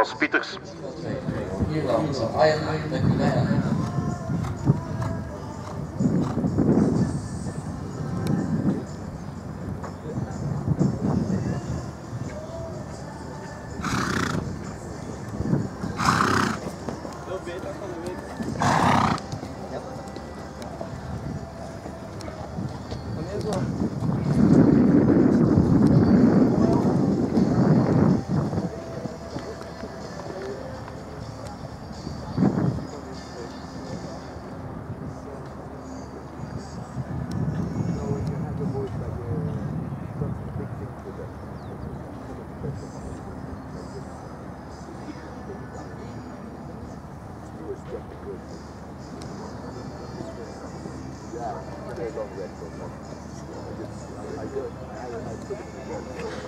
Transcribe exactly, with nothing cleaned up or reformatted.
Bas Pieters. Ierland, Iron, McMahon. Yeah, very long record. I just, I, I, I, I took it.